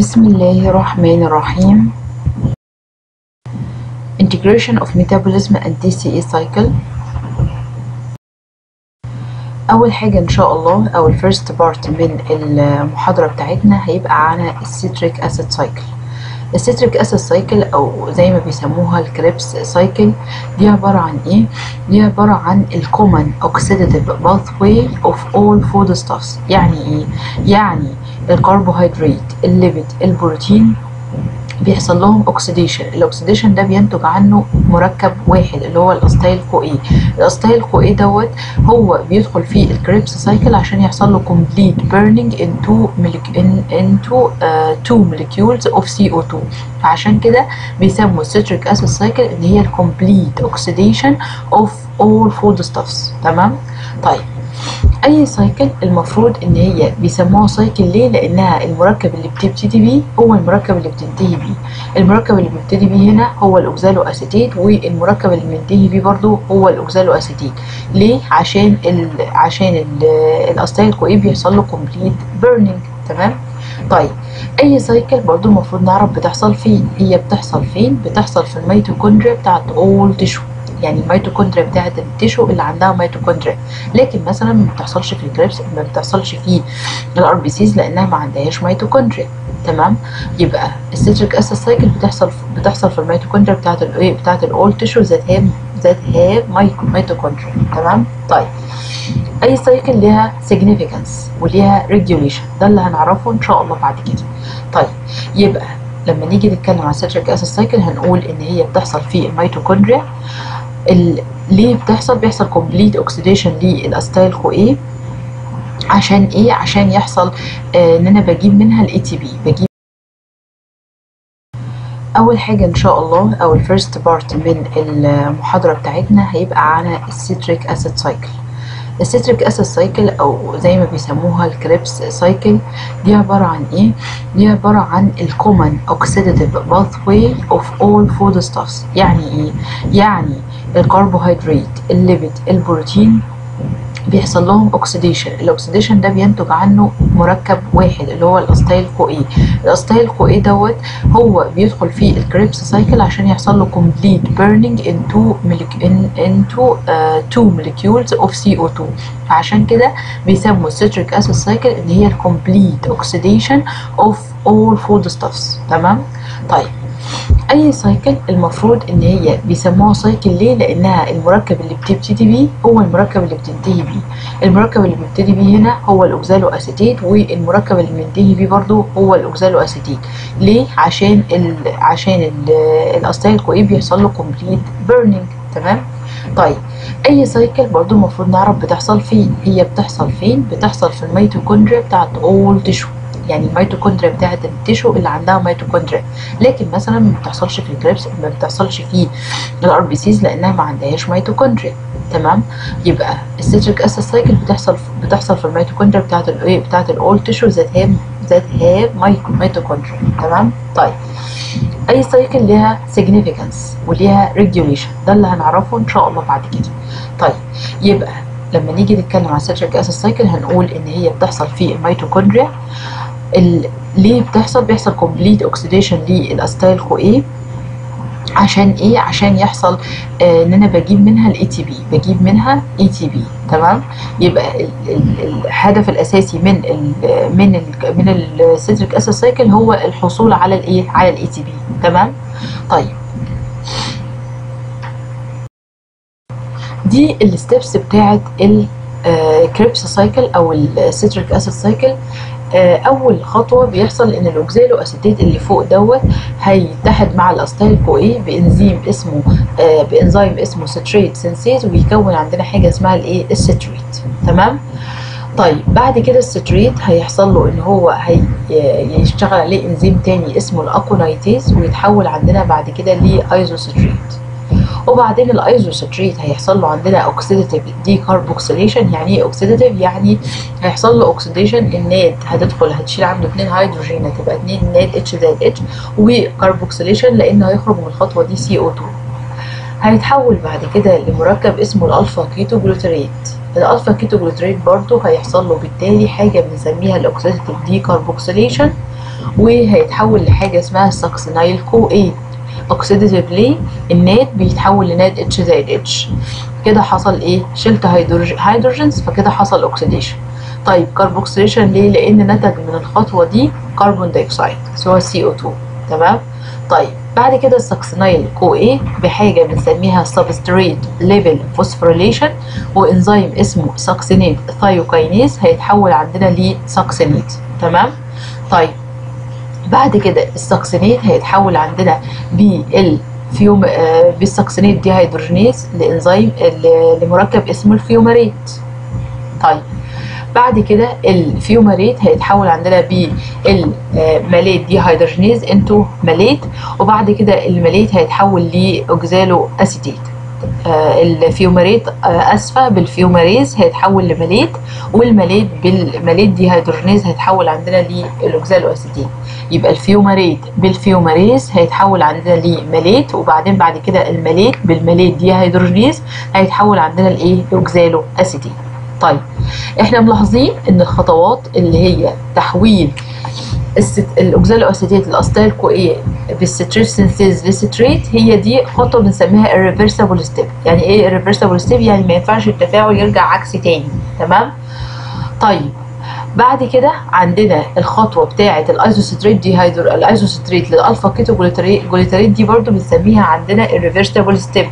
بسم الله الرحمن الرحيم. Integration of Metabolism and DCA Cycle. أول حاجة إن شاء الله أو الفيرست بارت من المحاضرة بتاعتنا هيبقى عن السيتريك أسيد سايكل. السيتريك أسيد سايكل أو زي ما بيسموها الكريبس سايكل دي عبارة عن إيه؟ دي عبارة عن الكومن أوكسيداتيف باثواي أوف أول فود ستافز. يعني إيه؟ يعني الكربوهيدرات، الليبيد، البروتين بيحصل لهم اوكسيديشن. الاوكسيديشن ده بينتج عنه مركب واحد اللي هو الاستايل كو اي. الاستايل كو اي دوت هو بيدخل في الكريبس سايكل عشان يحصل له كومبليت بيرنينج into 2 molecules of CO2. عشان كده بيسموا السيتريك اسيد سايكل ان هي الكومبليت اوكسيديشن اوف all food stuffs. تمام؟ طيب اي سايكل المفروض ان هي بيسموها سايكل ليه؟ لانها المركب اللي بتبتدي بيه هو المركب اللي بتنتهي بيه. المركب اللي بيبتدي بيه هنا هو الاوكزالو اسيتيت، والمركب اللي بينتهي بيه برضو هو الاوكزالو اسيتيت. ليه؟ عشان الاستايل كو اي بيحصل له كومبليت بيرنينج. تمام؟ طيب اي سايكل برضو المفروض نعرف بتحصل فين. هي بتحصل فين؟ بتحصل في الميتوكوندريا بتاعت اول تيشو، يعني الميتوكوندريا بتاعت التيشو اللي عندها ميتوكوندريا. لكن مثلا ما بتحصلش في الكريبس، ما بتحصلش في الار بي سيز لانها ما عندهاش ميتوكوندريا. تمام؟ يبقى السيتريك اسيد سايكل بتحصل في الميتوكوندريا بتاعت الايه؟ بتاعت الاول تيشو ذات هاف ميتوكوندريا. تمام؟ طيب اي سايكل ليها سيجنيفيكانس وليها ريجوليشن، ده اللي هنعرفه ان شاء الله بعد كده. طيب يبقى لما نيجي نتكلم عن السيتريك اسيد سايكل هنقول ان هي بتحصل في الميتوكوندريا. ليه بيحصل كومبليت اوكسيديشن للاستايل كو اي. عشان ايه؟ عشان يحصل ان انا بجيب منها الاي تي بي. اول حاجه ان شاء الله او الفيرست بارت من المحاضره بتاعتنا هيبقى عن السيتريك اسيد سايكل. السيتريك اسيد سايكل او زي ما بيسموها الكريبس سايكل دي عباره عن ايه؟ دي عباره عن الكومن اوكسيداتيف باثواي اوف اول فود ستافز. يعني ايه؟ يعني الكربوهيدرات، الليبيد، البروتين بيحصل لهم اوكسيديشن. الاوكسيديشن ده بينتج عنه مركب واحد اللي هو الاستايل كو اي. الاستايل كو اي دوت هو بيدخل في الكريبس سايكل عشان يحصل له كومبليت بيرنينج into 2 molecules of CO2. عشان كده بيسموا السيتريك اسيد سايكل ان هي الكومبليت اوكسيديشن اوف all food stuffs. تمام؟ طيب اي سايكل المفروض ان هي بيسموها سايكل ليه؟ لانها المركب اللي بتبتدي بيه هو المركب اللي بتنتهي بيه. المركب اللي بيبتدي بيه هنا هو الاوكزالو اسيتيت، والمركب اللي بينتهي بيه برضو هو الاوكزالو اسيتيت. ليه؟ عشان الاستايل كو اي بيحصل له كومبليت بيرنينج. تمام؟ طيب اي سايكل برضو المفروض نعرف بتحصل فين. هي بتحصل فين؟ بتحصل في الميتوكوندريا بتاعت اول تيشو، يعني الميتوكوندريا بتاعت التيشو اللي عندها ميتوكوندريا. لكن مثلا ما بتحصلش في الكريبس، ما بتحصلش في الار بي سيز لانها ما عندهاش ميتوكوندريا. تمام؟ يبقى السيتريك اسيد سايكل بتحصل في الميتوكوندريا بتاعت الايه؟ بتاعت الاول تيشو ذات هاف ميتوكوندريا. تمام؟ طيب اي سايكل ليها سيجنيفيكانس وليها ريجوليشن، ده اللي هنعرفه ان شاء الله بعد كده. طيب يبقى لما نيجي نتكلم عن السيتريك اسيد سايكل هنقول ان هي بتحصل في الميتوكوندريا. ليه بيحصل كومبليت اوكسيديشن للاستايل كو اي. عشان ايه؟ عشان يحصل ان انا بجيب منها الاي تي بي. تمام؟ يبقى الهدف الاساسي من السيتريك اسيد سايكل هو الحصول على الايه؟ على الاي تي بي. تمام؟ طيب دي الستبس بتاعت الكريبس سايكل او السيتريك اسيد سايكل. اول خطوه بيحصل ان الاوكزالو اسيتيت اللي فوق دوت هيتحد مع الاستايل كو اي بانزيم اسمه ستريت سينسيز، وبيكون عندنا حاجه اسمها الايه؟ الستريت. تمام؟ طيب بعد كده الستريت هيحصل له ان هو هيشتغل عليه انزيم تاني اسمه الاكونايتيز، ويتحول عندنا بعد كده لايزوستريت. وبعدين الايزوستريت هيحصل له عندنا اوكسيداتيف ديكاربوكسيليشن. يعني ايه اوكسيداتيف؟ يعني هيحصل له اوكسيديشن. الناد هتشيل عنده 2 هيدروجين، هتبقى 2 ناد اتش زائد اتش، وكاربوكسيليشن لانه هيخرج من الخطوه دي CO2. هيتحول بعد كده لمركب اسمه الالفا كيتو جلوتريت. الالفا كيتو جلوتريت برضه هيحصل له بالتالي حاجه بنسميها الاوكسيداتيف ديكاربوكسيليشن، وهيتحول لحاجه اسمها الساكسينايل كو ايه. اوكسيديتيفلي النات بيتحول لنات اتش زائد اتش، كده حصل ايه؟ شلت هيدروجينز، فكده حصل اوكسيديشن. طيب كاربوكسيليشن ليه؟ لان نتج من الخطوه دي كربون دايوكسيد سواء CO2. تمام. طيب بعد كده الساكسينايل كو ايه بحاجه بنسميها سبستريت ليفل فوسفوريليشن، وانزيم اسمه ساكسينيت ثايوكاينيز هيتحول عندنا لساكسينيت. تمام. طيب بعد كده الساكسينيت هيتحول عندنا بالساكسينيت دي هيدروجينيز لانزيم لمركب اسمه الفيومريت. طيب بعد كده الفيومريت هيتحول عندنا بالماليت دي هيدروجينيز انتو ماليت، وبعد كده الماليت هيتحول لاوكزالو اسيتيت. الفيومريت اسفه بالفيومريز هيتحول لماليت، والماليت بالماليت دي هيدروجينيز هيتحول عندنا للاوكزالو اسيتيت. يبقى الفيومريت بالفيومريز هيتحول عندنا لماليت، وبعدين بعد كده الماليت بالماليت دي هيدروجينيز هيتحول عندنا لايه؟ اوكزالو اسيتيت. طيب احنا ملاحظين ان الخطوات اللي هي تحويل الاوكزالو اسيتيت للاستايل كو ايه بالستريت سينثيز لستريت، هي دي خطوه بنسميها irreversible ستيب. يعني ايه irreversible ستيب؟ يعني ما ينفعش التفاعل يرجع عكسي تاني. تمام. طيب بعد كده عندنا الخطوه بتاعه الايزوستريت الايزوستريت للالفا كيتو جلوتاريت دي برضو بنسميها عندنا irreversible ستيب.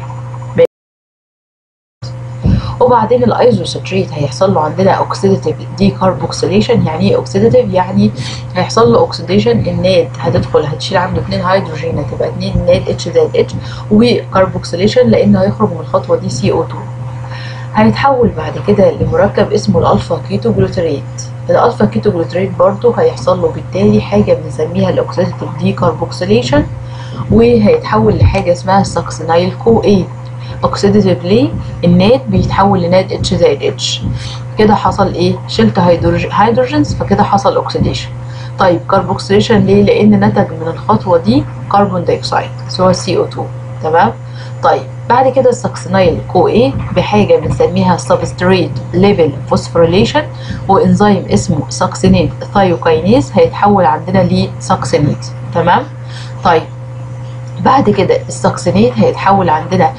وبعدين الايزوستريت هيحصل له عندنا اوكسيديتيف دي كاربوكسيليشن. يعني ايه اوكسيديتيف؟ يعني هيحصل له اوكسيديشن، النات هتدخل هتشيل عنده 2 هيدروجين هتبقى 2 نات اتش زائد اتش، وكاربوكسيليشن لانه هيخرج من الخطوه دي CO2. هيتحول بعد كده لمركب اسمه الالفا كيتو جلوتاريت. الالفا كيتو جلوتاريت برضه هيحصل له بالتالي حاجه بنسميها الاوكسيديتيف دي كاربوكسيليشن، وهيتحول لحاجه اسمها الساكسينايل كو ايه. اوكسيديتيفلي النات بيتحول لنات اتش زائد اتش، كده حصل ايه؟ شلت هيدروجينز، فكده حصل اوكسيديشن. طيب كاربوكسيليشن ليه؟ لان نتج من الخطوه دي كربون دايوكسيد سواء CO2. تمام. طيب بعد كده الساكسينايل كو ايه بحاجه بنسميها سبستريت ليفل فوسفوريليشن، وانزيم اسمه ساكسينيت ثايوكاينيز هيتحول عندنا لساكسينيت. تمام. طيب بعد كده الساكسينيت هيتحول عندنا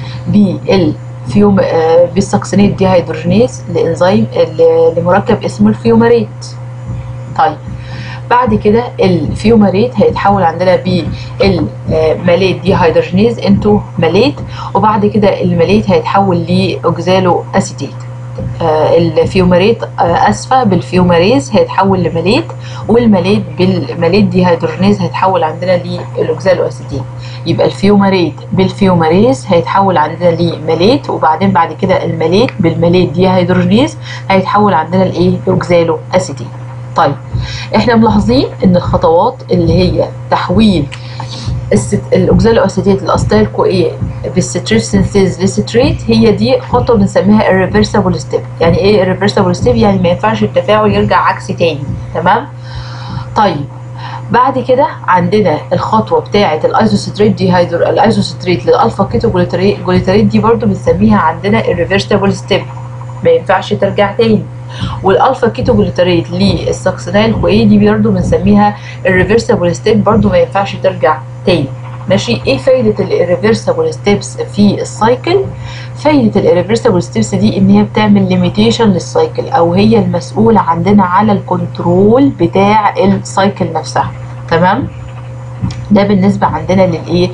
بالساكسينيت دي هيدروجينيز لانزيم لمركب اسمه الفيومريت. طيب بعد كده الفيومريت هيتحول عندنا بالماليت دي هيدروجينيز انتو ماليت، وبعد كده الماليت هيتحول لاوكزالو اسيتيت. الفيومريت اسفه بالفيومريز هيتحول لماليت، والماليت بالماليت دي هيدروجينيز هيتحول عندنا للاوكزالو اسيتيت. يبقى الفيومريت بالفيومريز هيتحول عندنا لماليت، وبعدين بعد كده الماليت بالماليت دي هيدروجينيز هيتحول عندنا لايه؟ اوكزالو اسيتيت. طيب احنا ملاحظين ان الخطوات اللي هي تحويل الاوكزالو اسيتيت للاستايل كو ايه بالستريت سينثيز لستريت، هي دي خطوه بنسميها irreversible ستيب. يعني ايه irreversible ستيب؟ يعني ما ينفعش التفاعل يرجع عكسي تاني. تمام. طيب بعد كده عندنا الخطوه بتاعه الايزوستريت الايزوستريت للالفا كيتو جلوتاريت دي برضو بنسميها عندنا irreversible ستيب، ما ينفعش ترجع تاني. والالفا كيتو جلوتاريت للساكسينايل كو ايه دي برضو بنسميها irreversible ستيب، برضو ما ينفعش ترجع تاني. ماشي. ايه فايده الirreversible ستيبس في السايكل؟ فايده الirreversible ستيبس دي ان هي بتعمل ليميتيشن للسايكل، او هي المسؤوله عندنا على الكنترول بتاع السايكل نفسها. تمام. ده بالنسبه عندنا للايه؟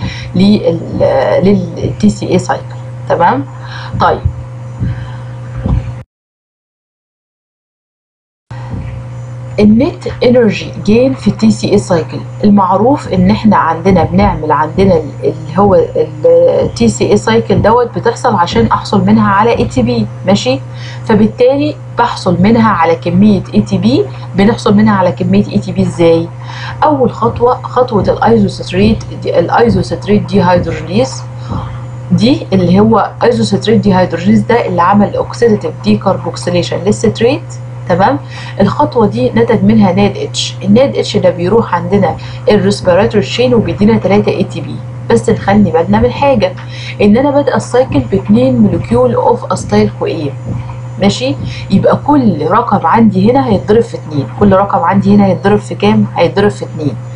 للTCA سايكل. تمام. طيب النت انرجي جين في الTCA سايكل، المعروف ان احنا عندنا بنعمل عندنا اللي هو الTCA سايكل بتحصل عشان احصل منها على ATP. ماشي. فبالتالي بحصل منها على كميه ATP. بنحصل منها على كميه ATP ازاي؟ اول خطوه الايزوستريت دي هيدروجينيز دي، اللي هو ايزوستريت دي هيدروجينيز ده اللي عمل اوكسيديتيف دي كاربوكسيليشن للستريت. تمام. الخطوه دي نتج منها ناد اتش. الناد اتش ده بيروح عندنا الريسبيراتوري تشين وبيدينا 3 ATP. بس نخلي بالنا من حاجه، ان انا بادئه السايكل ب2 مولكيول اوف استايل كو ايه. ماشي. يبقى كل رقم عندي هنا هيتضرب في 2. كل رقم عندي هنا هيتضرب في كام؟ هيتضرب في 2.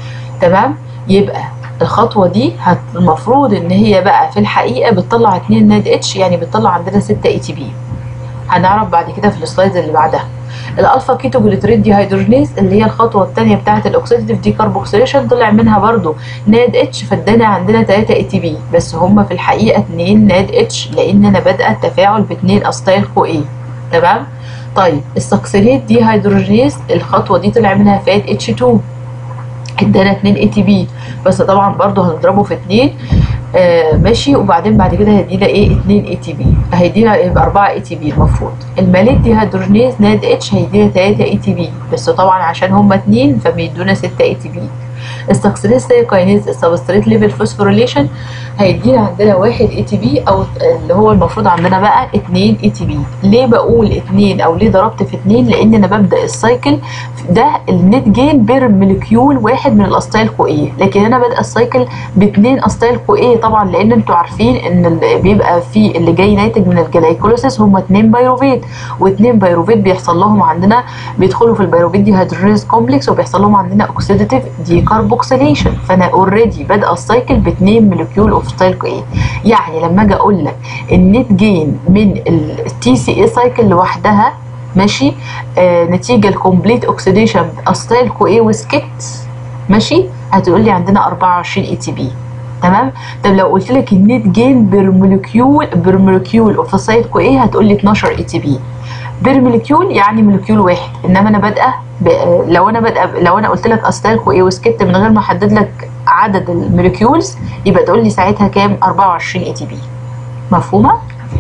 تمام. يبقى الخطوه دي المفروض ان هي بقى في الحقيقه بتطلع 2 ناد اتش، يعني بتطلع عندنا 6 اي تي بي. هنعرف بعد كده في السلايدز اللي بعدها. الالفا كيتو جليتريد دي هيدروجينيز اللي هي الخطوه الثانيه بتاعه الاكسيديتيف دي كاربوكسيليشن، طلع منها برضو ناد اتش، فادانا عندنا 3 اي تي بي، بس هم في الحقيقه 2 ناد اتش لان انا بادئه التفاعل ب2 اسيتايل كو اي. تمام. طيب السكسيليت دي هيدروجينيز الخطوه دي طلع منها فات اتش 2 ادانا 2 اي تي بي، بس طبعا برضو هنضربه في 2 ماشي، وبعدين بعد كده هيدينا ايه 2 اي تي بي، هيدينا يبقى 4 اي تي بي المفروض. الماليت دي هيدروجينيز ناد اتش هيدينا 3 اي تي بي، بس طبعا عشان هما 2 فبيدونا 6 اي تي بي. السكسليت سايكاينيز السبستريت ليفل فوسفوريليشن هيدينا عندنا 1 اي تي بي، او اللي هو المفروض عندنا بقى 2 اي تي بي. ليه بقول 2 او ليه ضربت في 2؟ لان انا ببدا السايكل ده النت جين بير موليكيول واحد من الاسيتايل كو اي، لكن انا بادئه السايكل ب2 اسيتايل كو اي طبعا، لان انتوا عارفين ان اللي بيبقى فيه اللي جاي ناتج من الجلايكوليسيس هم 2 بايروفيت، و2 بايروفيت بيحصل لهم عندنا بيدخلوا في البايروفيت دي هيدروجينيز كومبلكس وبيحصل لهم عندنا اوكسيديتيف دي كاربوكسيليشن، فانا اوريدي بادئه السايكل ب2 موليكيول اوف اسيتايل كو اي. يعني لما اجي اقول لك النت جين من التي سي اي سايكل لوحدها ماشي نتيجه الكومبليت اوكسيديشن اسيتايل كو اي وسكت ماشي، هتقول لي عندنا 24 اي تي بي. تمام. طب لو قلت لك النت جين بير موليكيول اوف اسيتايل كو اي هتقول لي 12 اي تي بي. بير موليكيول يعني موليكيول واحد، انما انا بادئه لو انا قلت لك اسيتايل كو اي وسكت من غير ما احدد لك عدد الموليكيولز يبقى تقول لي ساعتها كام؟ 24 اي تي بي. مفهومه؟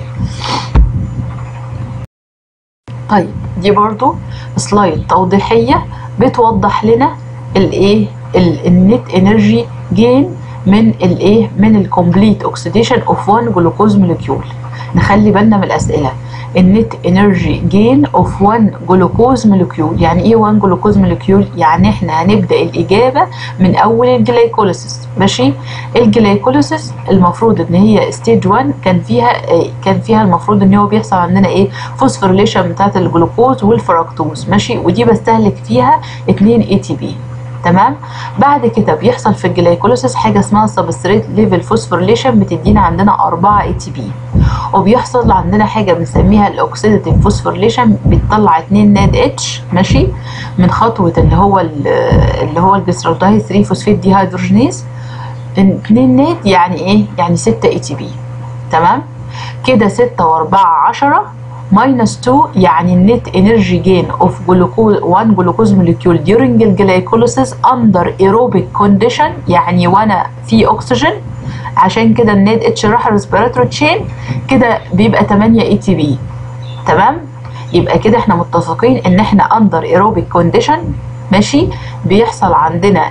طيب دي برضو سلايد توضيحيه بتوضح لنا الايه النت انرجي جين من الايه من الكومبليت اوكسيديشن اوف 1 جلوكوز موليكيول. نخلي بالنا من الاسئله. النت انرجي جين اوف 1 جلوكوز موليكيول، يعني ايه 1 جلوكوز موليكيول؟ يعني احنا هنبدا الاجابه من اول الجلايكوليسيس ماشي. الجلايكوليسيس المفروض ان هي ستيج 1 كان فيها المفروض ان هو بيحصل عندنا ايه فوسفوريليشن بتاعت الجلوكوز والفركتوز ماشي، ودي بستهلك فيها 2 اي تي بي. تمام. بعد كده بيحصل في الجلايكوليسيس حاجه اسمها سبستريت ليفل فوسفوريليشن بتدينا عندنا 4 اي تي بي، وبيحصل عندنا حاجه بنسميها الاوكسيديتيف فوسفوريليشن بتطلع 2 ناد اتش ماشي من خطوه اللي هو الجليسرالدهيد 3 فوسفيت دي هيدروجينيز. 2 ناد يعني ايه؟ يعني 6 اي تي بي. تمام كده 6 و4 10 minus 2 يعني النت انرجي جين اوف 1 جلوكوز موليكيول during الجلايكوليسيس under aerobic condition، يعني وانا في اكسجين، عشان كده الناد اتش راح الريسبيراتوري تشين كده بيبقى 8 اي تي بي. تمام. يبقى كده احنا متفقين ان احنا under aerobic condition ماشي بيحصل عندنا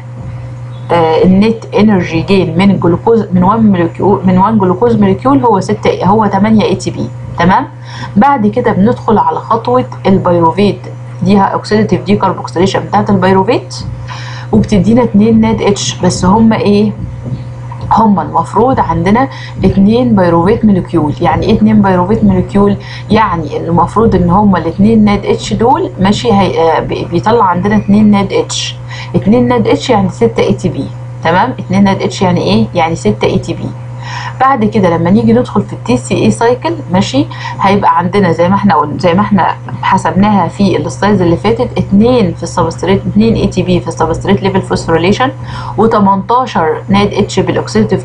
النت انرجي جين من الجلوكوز من 1 جلوكوز موليكيول هو 8 اي تي بي. تمام. بعد كده بندخل على خطوه البيروفيت دي اوكسيديتيف دي كاربوكسيليشن بتاعت البيروفيت، وبتدينا 2 ناد اتش، بس هم ايه؟ هم المفروض عندنا 2 بيروفيت موليكيول. يعني ايه 2 بيروفيت موليكيول؟ يعني المفروض ان هم الاثنين ناد اتش دول ماشي بيطلع عندنا 2 ناد اتش. 2 ناد اتش يعني 6 اي تي بي. تمام. 2 ناد اتش يعني ايه؟ يعني 6 اي تي بي. بعد كده لما نيجي ندخل في التي سي اي سايكل ماشي هيبقى عندنا زي ما احنا حسبناها في السلايدز اللي فاتت 2 في السبستريت 2 اي تي بي في السبستريت ليفل فوسفوريليشن، و18 ناد اتش بالاوكسيديتيف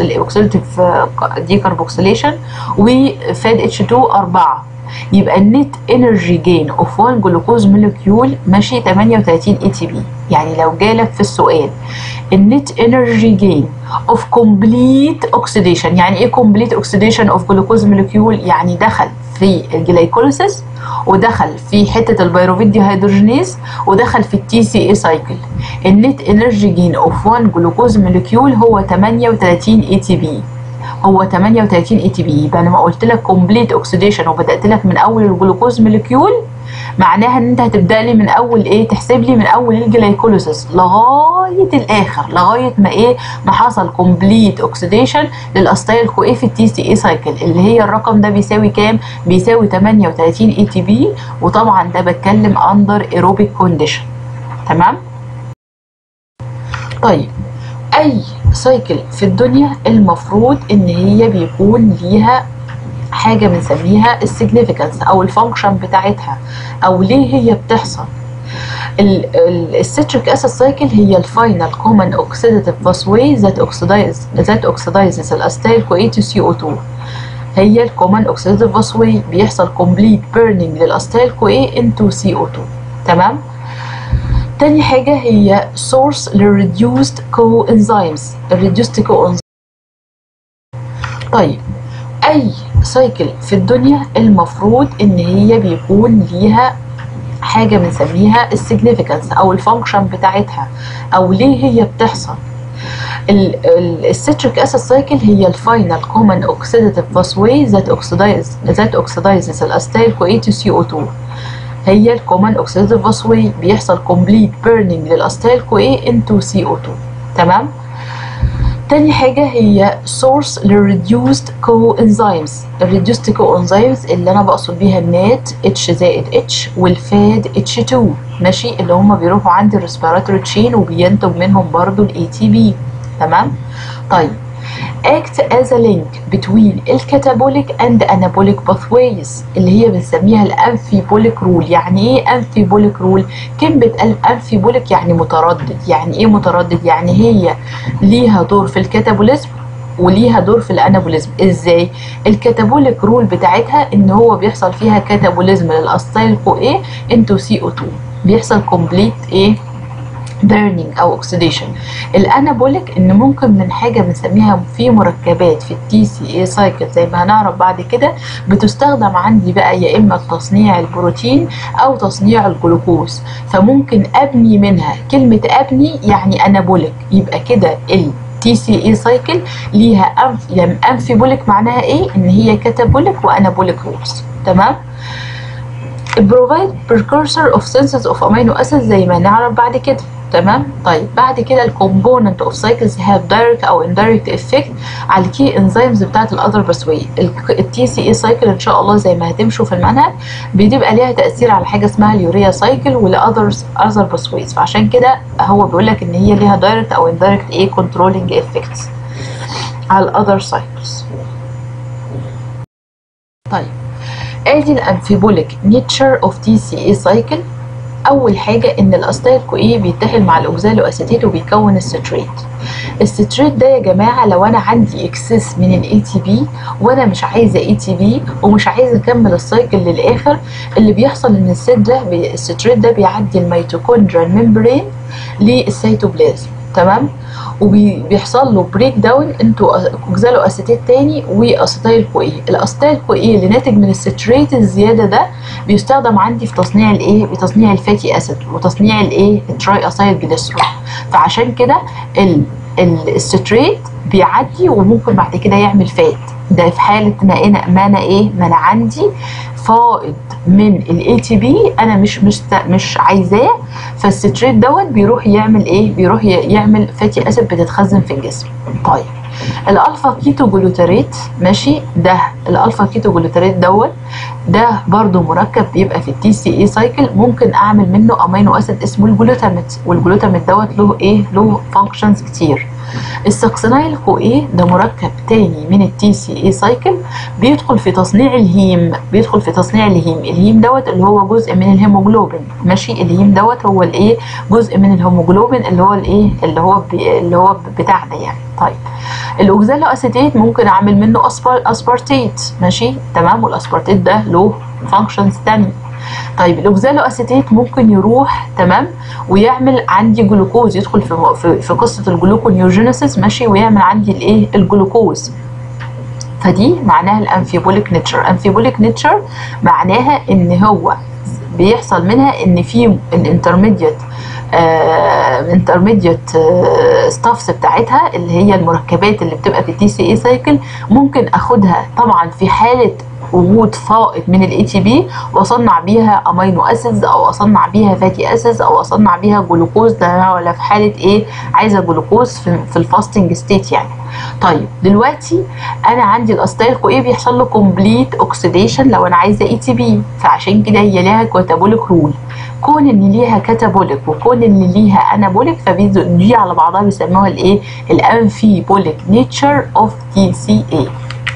دي كاربوكسيليشن، وفاد اتش 2 4. يبقى النت انرجي جين اوف 1 جلوكوز موليكيول ماشي 38 اي تي بي. يعني لو جالك في السؤال النت انرجي جين اوف كومبليت اوكسيديشن، يعني ايه كومبليت اوكسيديشن اوف جلوكوز موليكيول؟ يعني دخل في الجلايكوليسيس ودخل في حته البيروفيت دي هيدروجينيز ودخل في التي سي اي سايكل. النت انرجي جين اوف 1 جلوكوز موليكيول هو 38 اي تي بي. هو 38 اي تي بي. يبقى انا ما قلت لك كومبليت اوكسيديشن وبدات لك من اول الجلوكوز موليكيول، معناها ان انت هتبدا لي من اول ايه؟ تحسب لي من اول الجلايكوليسيس لغايه الاخر، لغايه ما ايه؟ ما حصل كومبليت اوكسيديشن للاسيتايل كو اي في التي سي اي سايكل، اللي هي الرقم ده بيساوي كام؟ بيساوي 38 اي تي بي، وطبعا ده بتكلم اندر ايروبيك كونديشن. تمام. طيب اي سايكل في الدنيا المفروض ان هي بيكون ليها حاجه بنسميها السيجنيفيكانس او الفانكشن بتاعتها او ليه هي بتحصل. السيتريك اسيد سايكل هي الفاينل كومن اوكسيداتيف باثواي ذات اوكسيدايزز الاستايل كو تو سي او 2. هي الكومن اوكسيداتيف باثواي بيحصل كومبليت بيرنينج للاستايل كو انتو سي او 2. تمام. تاني حاجه هي سورس للريديوسد كو انزيمز. الريديوسد كو انزيمز. طيب اي سايكل في الدنيا المفروض ان هي بيكون ليها حاجه بنسميها السيجنيفيكانس او الفانكشن بتاعتها او ليه هي بتحصل. السيتريك اسيد سايكل هي الفاينل كومن اوكسيداتيف باثواي ذات اوكسيدايزز الاستايل كو تو سي او 2. هي الكومن اوكسيداتيف باثواي بيحصل كومبليت بيرنينج للاستايل كو انتو سي او 2. تمام. تاني حاجة هي سورس للريديوسد كو انزيمز. الريديوسد كو انزيمز اللي انا بقصد بيها النات اتش زائد اتش والفاد اتش 2 ماشي، اللي هم بيروحوا عند الريسبيراتوري تشين وبينتج منهم برضو الاي تي بي. تمام. طيب act as a link between الكاتابوليك and anabolic pathways اللي هي بنسميها الانفيبوليك رول. يعني ايه انفيبوليك رول؟ كلمة الانفيبوليك يعني متردد. يعني ايه متردد؟ يعني هي ليها دور في الكاتابوليزم وليها دور في الانابوليزم. ازاي؟ الكاتابوليك رول بتاعتها ان هو بيحصل فيها كاتابوليزم للاستايل كو انتو سي او 2، بيحصل كومبليت burning او oxidation. الانابوليك ان ممكن من حاجه بنسميها في مركبات في التي سي اي سايكل زي ما هنعرف بعد كده بتستخدم عندي بقى يا اما تصنيع البروتين او تصنيع الجلوكوز، فممكن ابني منها. كلمه ابني يعني انابوليك، يبقى كده تي سي اي سايكل ليها يعني انفيبوليك معناها ايه؟ ان هي كاتابوليك وانابوليك رولز. تمام. provide precursor of synthesis of amino acids زي ما نعرف بعد كده. تمام. طيب بعد كده الكومبوننت اوف سايكلز have direct او indirect effect على الكي انزيمز بتاعت الاذر باثواي. التي سي اي سايكل ان شاء الله زي ما هتمشوا في المنهج بتبقى ليها تاثير على حاجه اسمها اليوريا سايكل ولاذرز اذر باثويز، فعشان كده هو بيقول لك ان هي ليها دايركت او indirect كنترولينج افكتس على الاذر سايكلز. طيب ادي الانفيبوليك نيتشر اوف تي سي اي سايكل. اول حاجه ان الاستايل كو بيتحد مع الاوكزالو اسيتيت وبيكون الستريت. الستريت ده يا جماعه لو انا عندي اكسس من الاي تي بي وانا مش عايزه اي تي بي ومش عايزه اكمل السايكل للاخر، اللي بيحصل ان الستريت ده بيعدي الميتوكوندريال ممبرين للسيتوبلازم. تمام. وبيحصل له بريك داون انتو اوكزالو اسيتيت تاني واسيتايل كو الاسيتايل كو اللي ناتج من الستريت الزياده ده بيستخدم عندي في تصنيع بتصنيع الفاتي اسيد وتصنيع التراي اسايل جليسرول. فعشان كده الستريت بيعدي وممكن بعد كده يعمل فات. ده في حاله ما انا عندي فائض من الاي تي بي انا مش عايزاه، فالستريت دوت بيروح يعمل بيروح يعمل فاتي اسيد بتتخزن في الجسم. طيب الالفا كيتو جلوتاريت ماشي، ده الالفا كيتو جلوتاريت دوت ده برضو مركب بيبقى في التي سي اي سايكل، ممكن اعمل منه امينو اسيد اسمه الجلوتاميت، والجلوتاميت دوت له له فانكشنز كتير. الساكسينايل كو ده مركب تاني من التي سي اي سايكل بيدخل في تصنيع الهيم. الهيم دوت اللي هو جزء من الهيموجلوبين ماشي. الهيم دوت هو جزء من الهيموجلوبين اللي هو بتاعنا يعني. طيب الاوكزالو اسيتيت ممكن اعمل منه اسبارتيت ماشي. تمام. والاسبارتيت ده له فانكشنز تانية. طيب الاوكزالو اسيتيت ممكن يروح تمام ويعمل عندي جلوكوز، يدخل في قصه الجلوكونيوجينيسيس ماشي، ويعمل عندي الجلوكوز. فدي معناها الانفيبوليك نيتشر. انفيبوليك نيتشر معناها ان هو بيحصل منها ان في الانترميديت ستافس بتاعتها اللي هي المركبات اللي بتبقى في التي سي اي سايكل ممكن اخدها طبعا في حاله وجود فائض من الاي تي بي واصنع بيها امينو اسيدز او اصنع بيها فاتي اسيدز او اصنع بيها جلوكوز، ده ولا في حاله عايزه جلوكوز في الفاستنج ستيت يعني. طيب دلوقتي انا عندي الاستايل كو بيحصل له كومبليت اوكسيديشن لو انا عايزه اي تي بي، فعشان كده هي ليها كاتابوليك رول. كون ان ليها كاتابوليك وكون ان ليها انابوليك، فدي على بعضها بيسموها الايه؟ الامفيبوليك نيتشر اوف TCA.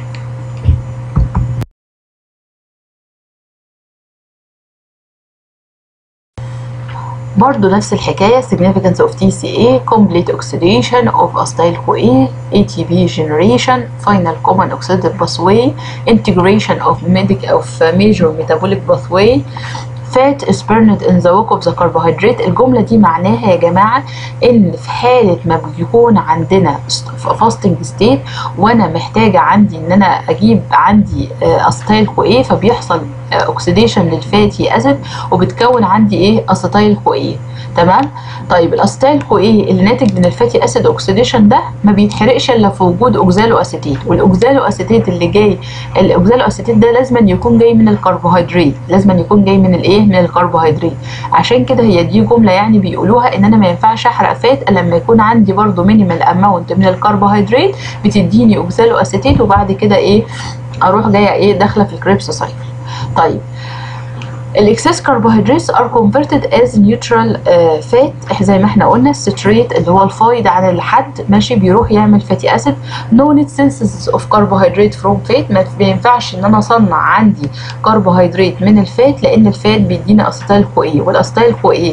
برضو نفس الحكاية significance of TCA complete oxidation of acetyl-CoA ATP generation final common oxidative pathway integration of major metabolic pathway fat is burned in the wake of the carbohydrate. الجملة دي معناها يا جماعة ان في حالة ما بيكون عندنا fasting state وانا محتاجة عندي ان انا اجيب عندي acetyl-CoA، فبيحصل اوكسيديشن للفاتي اسيد وبتكون عندي ايه؟ acetyl-CoA. تمام. طيب الاسيتايل-CoA اللي ناتج من الفاتي اسيد اوكسيديشن ده ما بيتحرقش الا في وجود اوكزالو اسيتيت، والاوكزالو اسيتيت اللي جاي، الاوكزالو اسيتيت ده لازم يكون جاي من الكربوهيدرات، لازم يكون جاي من الايه؟ من الكربوهيدرات. عشان كده هي دي جمله يعني بيقولوها ان انا ما ينفعش احرق فات الا لما يكون عندي برده مينيمال اماونت من الكربوهيدرات بتديني اوكزالو اسيتيت، وبعد كده ايه؟ اروح جايه ايه؟ داخله في الكريبس سايكل. طيب الاكسس كربوهيدرات ار كونفرتد از نيوترال فات، زي ما احنا قلنا الستريت اللي هو الفايض عن الحد ماشي بيروح يعمل فاتي اسيد. نو نيد سينثيسيس اوف كربوهيدرات فروم فات، ما ينفعش ان انا اصنع عندي كربوهيدرات من الفات لان الفات بيدينا acetyl-CoA، والacetyl-CoA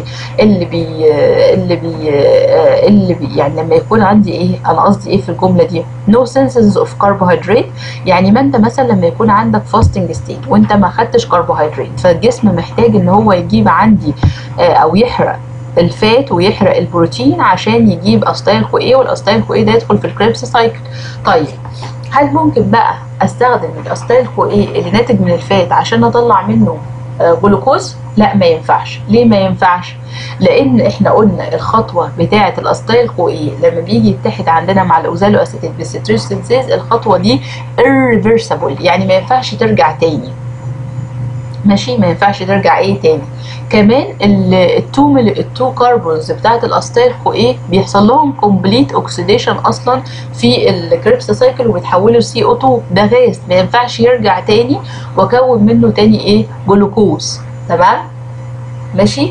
اللي بي يعني لما يكون عندي ايه؟ انا قصدي ايه في الجمله دي؟ نو سينثيسيس اوف كربوهيدرات، يعني ما انت مثلا لما يكون عندك فاستنج ستيت وانت ما خدتش كربوهيدرات، فالجسم محتاج ان هو يجيب عندي او يحرق الفات ويحرق البروتين عشان يجيب acetyl-CoA، والacetyl-CoA ده يدخل في الكريبس سايكل. طيب هل ممكن بقى استخدم acetyl-CoA اللي ناتج من الفات عشان اطلع منه جلوكوز؟ لا ما ينفعش. ليه ما ينفعش؟ لان احنا قلنا الخطوه بتاعه acetyl-CoA لما بيجي يتحد عندنا مع الاوكزالو اسيتيت بالستريش سينثيز، الخطوه دي irreversible، يعني ما ينفعش ترجع تاني. ماشي، ما ينفعش ترجع ايه تاني. كمان التو كاربونز بتاعت acetyl-CoA بيحصل لهم كومبليت اوكسيديشن اصلا في الكريبس سايكل وبيتحولوا CO2، ده غاز ما ينفعش يرجع تاني واكون منه تاني ايه؟ جلوكوز. تمام ماشي.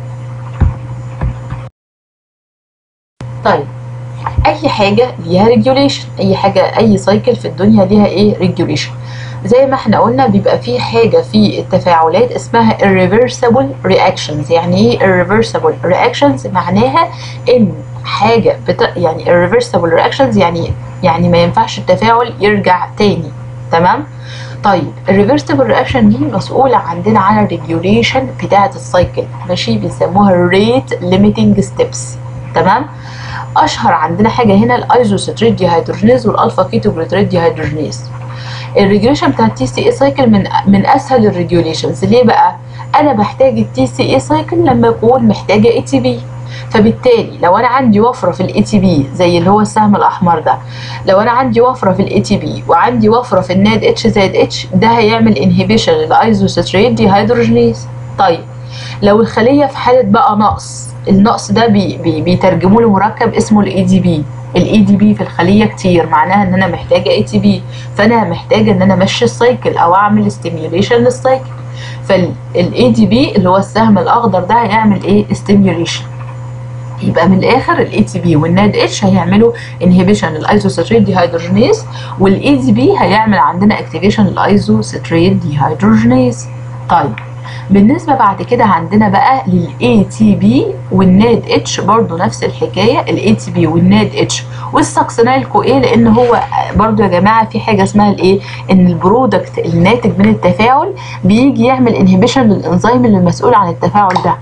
طيب اي حاجه ليها ريجوليشن، اي حاجه اي سايكل في الدنيا ليها ايه؟ ريجوليشن. زي ما احنا قلنا بيبقى في حاجه في التفاعلات اسمها irreversible reactions. يعني ايه irreversible reactions؟ معناها ان حاجه يعني irreversible reactions يعني ما ينفعش التفاعل يرجع تاني. تمام. طيب الريفرسبل رياكشن دي مسؤوله عندنا عن الريجوليشن بتاعه السايكل، ماشي، بيسموها الريت ليميتنج ستيبس. تمام. اشهر عندنا حاجه هنا الايزوستريت ديهيدروجينيز والالفا كيتوجلوتريت ديهيدروجينيز. الريجوليشن بتاع التي سي اي سايكل من اسهل الريجوليشنز. ليه بقى؟ انا بحتاج التي سي اي سايكل لما اكون محتاجه اي تي بي، فبالتالي لو انا عندي وفره في الاي تي بي زي اللي هو السهم الاحمر ده، لو انا عندي وفره في الاي تي بي وعندي وفره في الناد اتش زائد اتش، ده هيعمل انهبيشن للايزوستريت ديهيدروجينيز. طيب لو الخليه في حاله بقى نقص، النقص ده بيترجموا له مركب اسمه الاي دي بي. الاي دي بي في الخليه كتير، معناها ان انا محتاجه اي تي بي، فانا محتاجه ان انا امشي السايكل او اعمل ستيميوليشن للسايكل. فالاي دي بي اللي هو السهم الاخضر ده هيعمل ايه؟ ستيميوليشن. يبقى من الاخر الاي تي بي والناد اتش هيعملوا انهبيشن للايزوستريت ديهيدروجينيز، والاي دي بي هيعمل عندنا اكتيفيشن للايزوستريت ديهيدروجينيز. طيب بالنسبه بعد كده عندنا بقى للاي تي بي والناد اتش برضو نفس الحكايه، الاي تي بي والناد اتش والساكسينايل-CoA، لان هو برضو يا جماعه في حاجه اسمها الايه؟ ان البرودكت الناتج من التفاعل بيجي يعمل انهبيشن للانزيم اللي مسؤول عن التفاعل ده،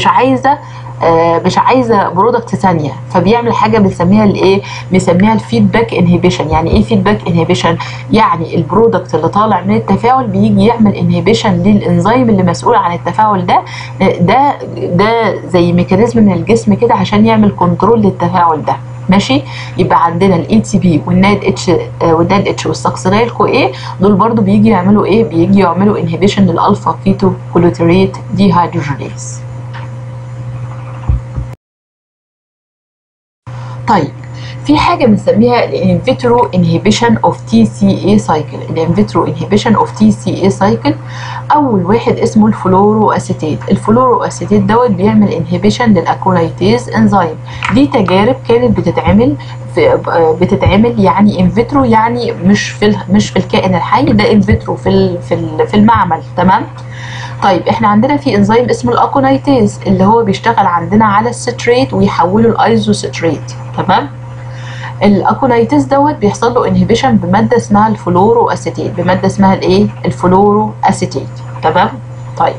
مش عايزه برودكت ثانيه، فبيعمل حاجه بنسميها الايه؟ بنسميها الفيدباك انهبيشن. يعني ايه فيدباك انهبيشن؟ يعني البرودكت اللي طالع من التفاعل بيجي يعمل انهبيشن للانزيم اللي مسؤول عن التفاعل ده زي ميكانيزم من الجسم كده عشان يعمل كنترول للتفاعل ده. ماشي. يبقى عندنا الاي تي بي والناد اتش والساكسينايل-CoA دول برضو بيجي يعملوا ايه؟ بيجي يعملوا انهبيشن للالفا كيتو جلوتريت ديهيدروجينيز. طيب في حاجه بنسميها الانفيترو انهبيشن اوف تي سي اي سايكل. الانفيترو انهبيشن اوف تي سي اي سايكل اول واحد اسمه الفلورو اسيتيت. الفلورو اسيتيت دوت بيعمل انهبيشن للاكونايتيز انزيم. دي تجارب كانت بتتعمل يعني انفيترو، يعني مش في الكائن الحي، ده انفيترو في المعمل. تمام. طيب احنا عندنا في انزيم اسمه الاكونايتيز اللي هو بيشتغل عندنا على الستريت ويحوله الايزوستريت. تمام. الاكونايتيز دوت بيحصل له انهبيشن بماده اسمها الفلورو اسيتيت، بماده اسمها الايه؟ الفلورو اسيتيت. تمام. طيب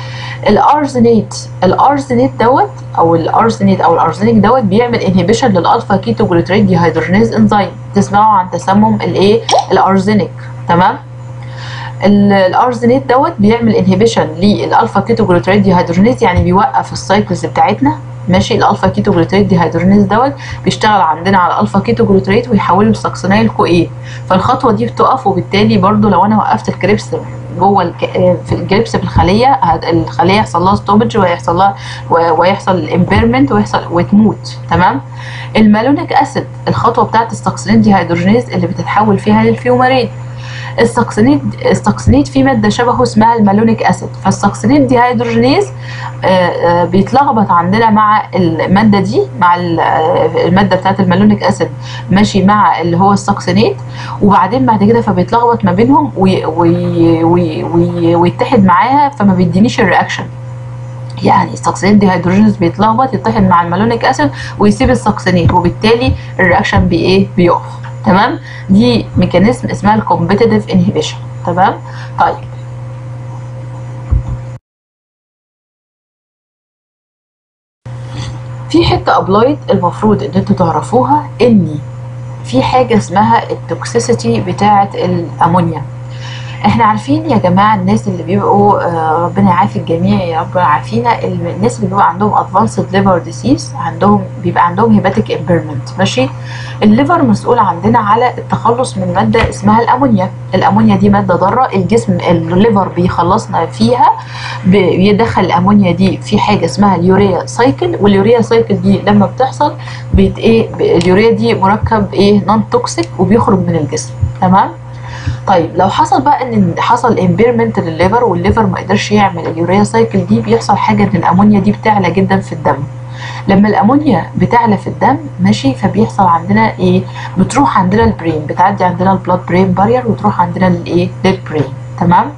الارزنيت دوت او الارزنيك دوت بيعمل انهبيشن للالفا كيتو جلوتريت ديهيدروجينيز انزيم. تسمعوا عن تسمم الايه؟ الارزنيك. تمام. الارزنيت دوت بيعمل انهبيشن للالفا كيتو جلوتريت ديهيدروجينيز، يعني بيوقف السايكلز بتاعتنا. ماشي. الالفا كيتو جلوتريت ديهيدروجينيز دوت بيشتغل عندنا على الالفا كيتو جلوتريت ويحوله لساكسينيل كو ايه، فالخطوه دي بتقف. وبالتالي برضو لو انا وقفت الكريبس جوه في الجريبس في الخليه يحصل لها ستوبج ويحصل امبيرمنت وتموت. تمام. المالونيك اسيد الخطوه بتاعت الساكسينيل ديهيدروجينيز اللي بتتحول فيها للفيومارين. الساكسينيد في ماده شبهه اسمها المالونيك اسيد، فالساكسينيد ديهيدروجينيز بيتلخبط عندنا مع الماده دي، مع الماده بتاعت المالونيك اسيد ماشي مع اللي هو الساكسينيد، وبعدين بعد كده فبيتلخبط ما بينهم ويتحد معاها، فما بيدينيش الرياكشن. يعني الساكسينيد ديهيدروجينيز بيتلخبط يتحد مع المالونيك اسيد ويسيب الساكسينيد، وبالتالي الرياكشن بيقف. تمام. دي ميكانيزم اسمها الكومبيتيتيف انهبيشن. تمام. طيب في حته ابلايد المفروض ان انتوا تعرفوها، ان في حاجه اسمها التوكسيسيتي بتاعه الامونيا. احنا عارفين يا جماعه الناس اللي بيبقوا ربنا يعافي الجميع يا رب عافينا، الناس اللي بيبقى عندهم ادفانسد ليفر ديسيز بيبقى عندهم هيباتيك امبيرمنت. ماشي. الليفر مسؤول عندنا على التخلص من ماده اسمها الامونيا. الامونيا دي ماده ضاره، الجسم الليفر بيخلصنا فيها، بيدخل الامونيا دي في حاجه اسمها اليوريا سايكل، واليوريا سايكل دي لما بتحصل اليوريا دي مركب نون توكسيك وبيخرج من الجسم. تمام. طيب لو حصل بقى ان حصل امبيرمنت للليفر والليفر ما قدرش يعمل اليوريا سايكل دي، بيحصل حاجه ان الامونيا دي بتعلى جدا في الدم. لما الامونيا بتعلى في الدم ماشي، فبيحصل عندنا بتروح عندنا البرين، بتعدي عندنا البلاد برين بارير وتروح عندنا للبرين. تمام.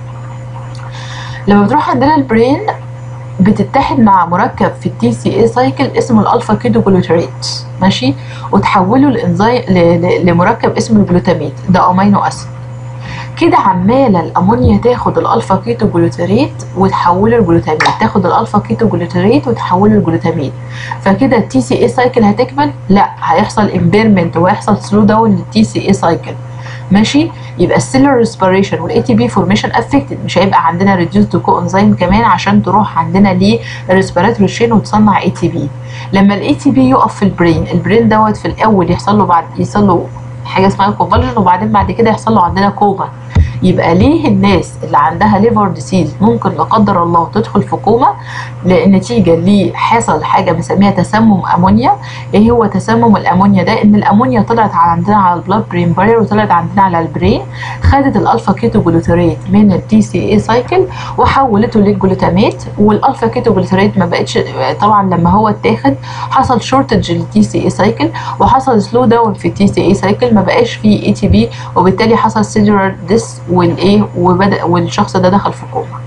لما بتروح عندنا البرين بتتحد مع مركب في التي سي اي سايكل اسمه الالفا كيتو جلوتريت. ماشي. وتحوله الانزيم لمركب اسمه الجلوتاميت، ده امينو اسيد. كده عماله الامونيا تاخد الالفا كيتو جلوتريت وتحوله لجلوتاميت، تاخد الالفا كيتو جلوتريت وتحوله لجلوتاميت. فكده التي سي اي سايكل هتكمل؟ لا، هيحصل امبيرمنت وهيحصل سلو داون للتي سي اي سايكل. ماشي. يبقى السيلولار ريسبيريشن والاي تي بي فورميشن افكتد، مش هيبقى عندنا ريديوسد كو انزيم كمان عشان تروح عندنا للريسبيراتوري شين وتصنع اي تي بي. لما الاي تي بي يقف في البرين دوت في الاول يحصل له حاجه اسمها كونفالجن، وبعدين بعد كده يحصل له عندنا كوما. يبقى ليه الناس اللي عندها ليفر ديسيز ممكن لا قدر الله تدخل في كوما؟ نتيجه لحصل حاجه بنسميها تسمم امونيا. ايه هو تسمم الامونيا ده؟ ان الامونيا طلعت عندنا على البلاد برين بارير وطلعت عندنا على البرين، خدت الالفا كيتو جلوتريت من التي سي اي سايكل وحولته للجلوتاميت، والالفا كيتو جلوتريت ما بقتش، طبعا لما هو اتاخد حصل شورتج للتي سي اي سايكل وحصل سلو داون في التي سي اي سايكل، ما بقاش فيه اي تي بي، وبالتالي حصل سيلولار ديس والشخص ده دخل في كوما.